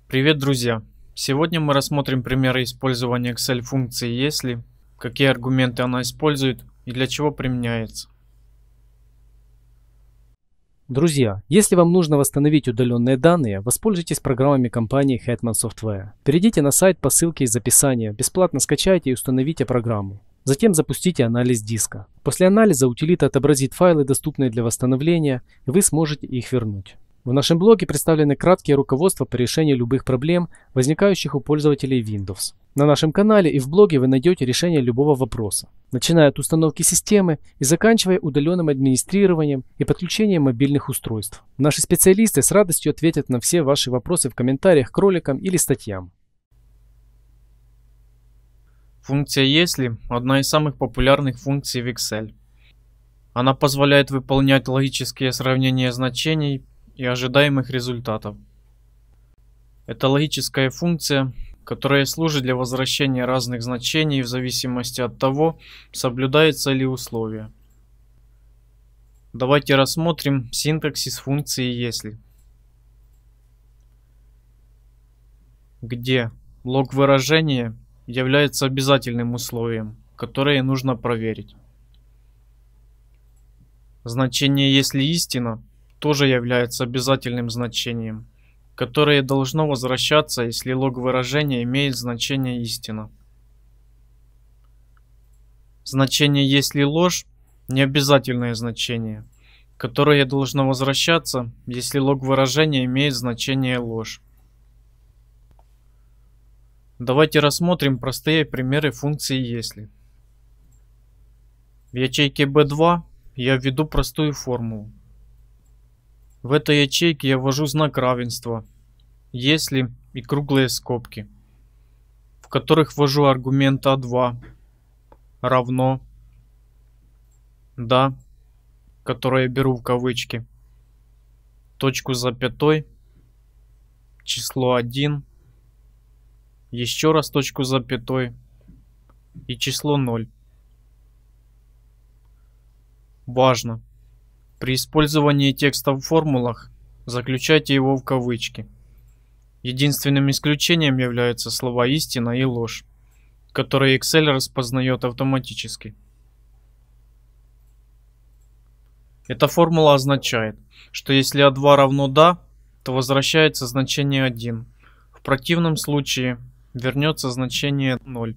Привет, друзья! Сегодня мы рассмотрим примеры использования Excel функции «если», какие аргументы она использует и для чего применяется. Друзья, если вам нужно восстановить удаленные данные, воспользуйтесь программами компании Hetman Software. Перейдите на сайт по ссылке из описания, бесплатно скачайте и установите программу. Затем запустите анализ диска. После анализа утилита отобразит файлы, доступные для восстановления, и вы сможете их вернуть. В нашем блоге представлены краткие руководства по решению любых проблем, возникающих у пользователей Windows. На нашем канале и в блоге вы найдете решение любого вопроса, начиная от установки системы и заканчивая удаленным администрированием и подключением мобильных устройств. Наши специалисты с радостью ответят на все ваши вопросы в комментариях к роликам или статьям. Функция «если» – одна из самых популярных функций в Excel. Она позволяет выполнять логические сравнения значений и ожидаемых результатов. Это логическая функция, которая служит для возвращения разных значений в зависимости от того, соблюдается ли условие. Давайте рассмотрим синтаксис функции «если», где лог выражения является обязательным условием, которое нужно проверить. Значение «если истина» тоже является обязательным значением, которое должно возвращаться, если лог выражения имеет значение истина. Значение «если ложь» – необязательное значение, которое должно возвращаться, если лог выражения имеет значение ложь. Давайте рассмотрим простые примеры функции «если». В ячейке B2 я введу простую формулу. В этой ячейке я ввожу знак равенства, если и круглые скобки, в которых ввожу аргумент А2 равно, да, которое я беру в кавычки, точку с запятой, число 1, еще раз точку с запятой и число 0. Важно! При использовании текста в формулах заключайте его в кавычки. Единственным исключением являются слова истина и ложь, которые Excel распознает автоматически. Эта формула означает, что если А2 равно да, то возвращается значение 1. В противном случае вернется значение 0.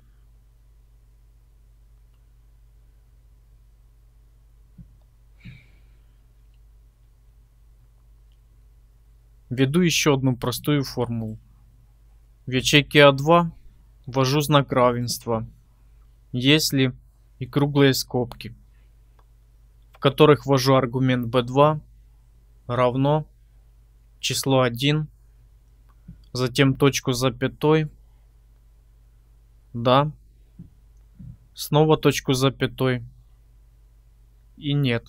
Введу еще одну простую формулу. В ячейке А2 ввожу знак равенства, если и круглые скобки, в которых ввожу аргумент B2 равно число 1, затем точку с запятой, да, снова точку с запятой и нет.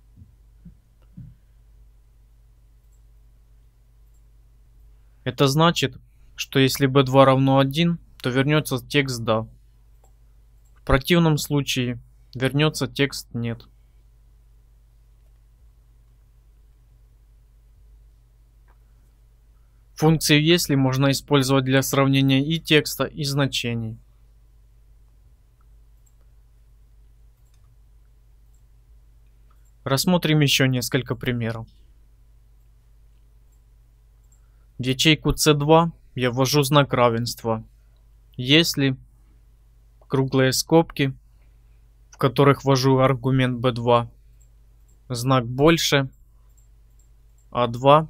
Это значит, что если B2 равно 1, то вернется текст «да». В противном случае вернется текст «нет». Функцию «если» можно использовать для сравнения и текста, и значений. Рассмотрим еще несколько примеров. В ячейку C2 я ввожу знак равенства, если круглые скобки, в которых ввожу аргумент B2, знак больше, А2,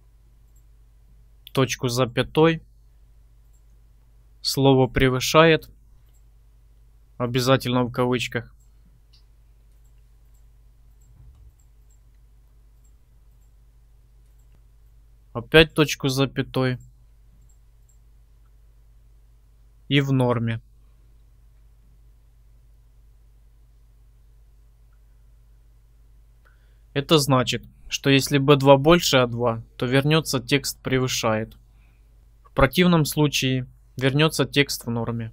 точку с запятой, слово превышает, обязательно в кавычках, опять точку с запятой и в норме. Это значит, что если B2 больше А2, то вернется текст превышает. В противном случае вернется текст в норме.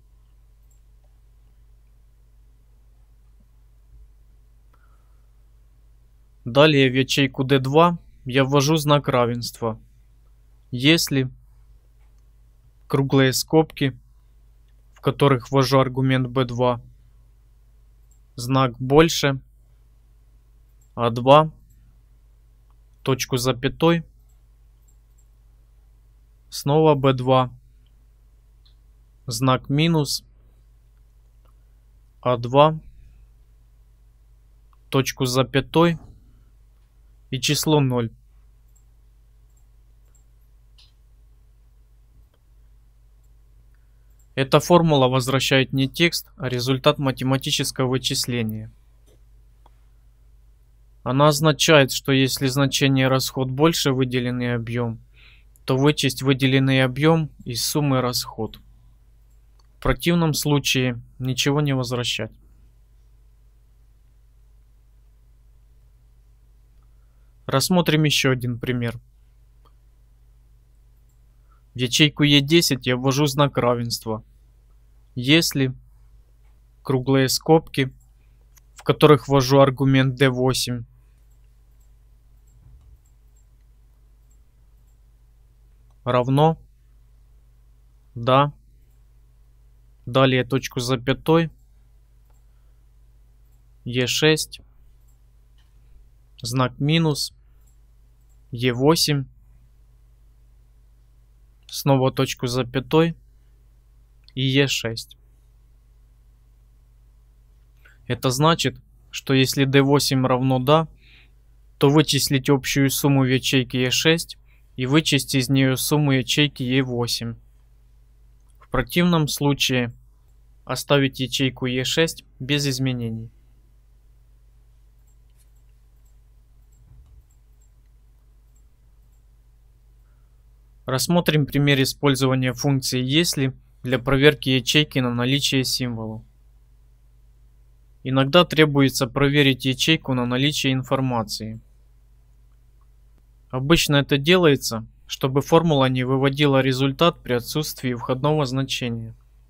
Далее в ячейку D2 я ввожу знак равенства, если круглые скобки, в которых ввожу аргумент b2, знак больше, a2, точку запятой, снова b2, знак минус, a2, точку запятой и число 0. Эта формула возвращает не текст, а результат математического вычисления. Она означает, что если значение расход больше выделенный объем, то вычесть выделенный объем из суммы расход. В противном случае ничего не возвращать. Рассмотрим еще один пример. В ячейку E10 я ввожу знак равенства, если круглые скобки, в которых ввожу аргумент D8, равно, да, далее точку запятой, E6, знак минус, E8, снова точку запятой и E6. Это значит, что если D8 равно да, то вычислить общую сумму в ячейке E6 и вычесть из нее сумму ячейки E8. В противном случае оставить ячейку E6 без изменений. Рассмотрим пример использования функции «если» для проверки ячейки на наличие символа. Иногда требуется проверить ячейку на наличие информации. Обычно это делается, чтобы формула не выводила результат при отсутствии входного значения.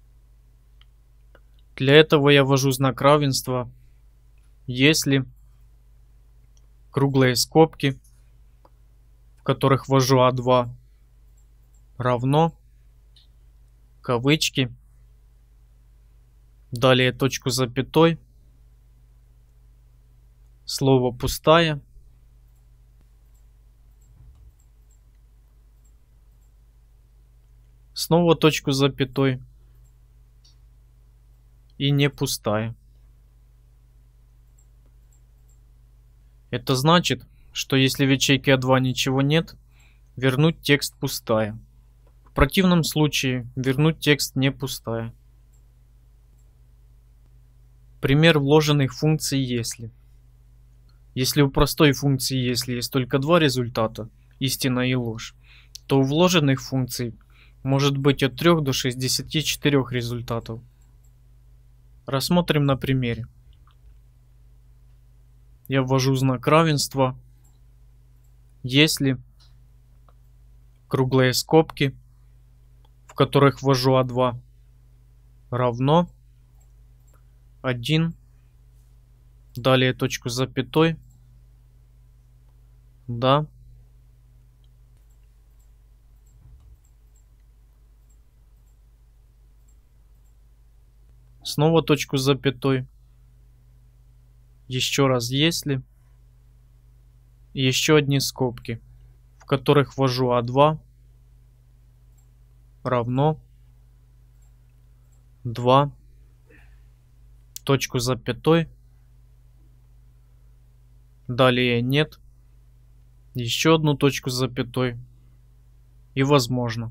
Для этого я ввожу знак равенства, если круглые скобки, в которых ввожу A2, равно, кавычки, далее точку запятой, слово пустая, снова точку запятой и не пустая. Это значит, что если в ячейке A2 ничего нет, вернуть текст пустая. В противном случае вернуть текст не пустая. Пример вложенных функций «если». Если у простой функции «если» есть только два результата, истина и ложь, то у вложенных функций может быть от 3 до 64 результатов. Рассмотрим на примере. Я ввожу знак равенства, если круглые скобки, в которых ввожу A2, равно 1, далее точку запятой, да, снова точку запятой, еще раз если, и еще одни скобки, в которых ввожу A2, равно 2, точку запятой, далее нет, еще одну точку запятой и возможно.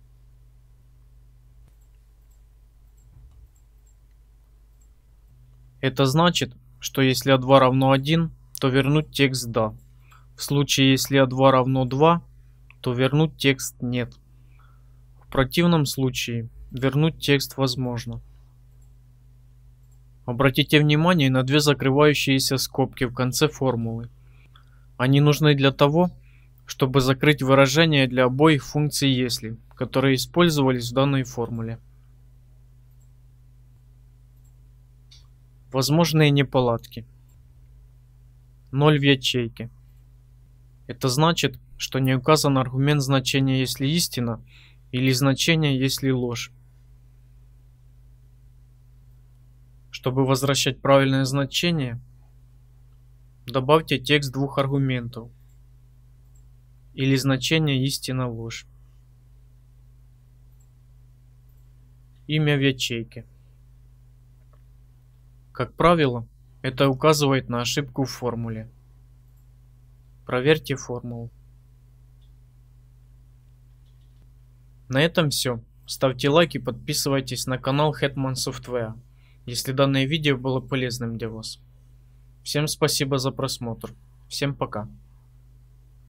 Это значит, что если A2 равно 1, то вернуть текст да. В случае, если A2 равно 2, то вернуть текст нет. В противном случае вернуть текст возможно. Обратите внимание на две закрывающиеся скобки в конце формулы. Они нужны для того, чтобы закрыть выражения для обоих функций «если», которые использовались в данной формуле. Возможные неполадки. 0 в ячейке. Это значит, что не указан аргумент значения «если истина», или значение, если ложь. Чтобы возвращать правильное значение, добавьте текст двух аргументов или значение истина ложь. Имя в ячейке. Как правило, это указывает на ошибку в формуле. Проверьте формулу. На этом все. Ставьте лайк и подписывайтесь на канал Hetman Software, если данное видео было полезным для вас. Всем спасибо за просмотр. Всем пока.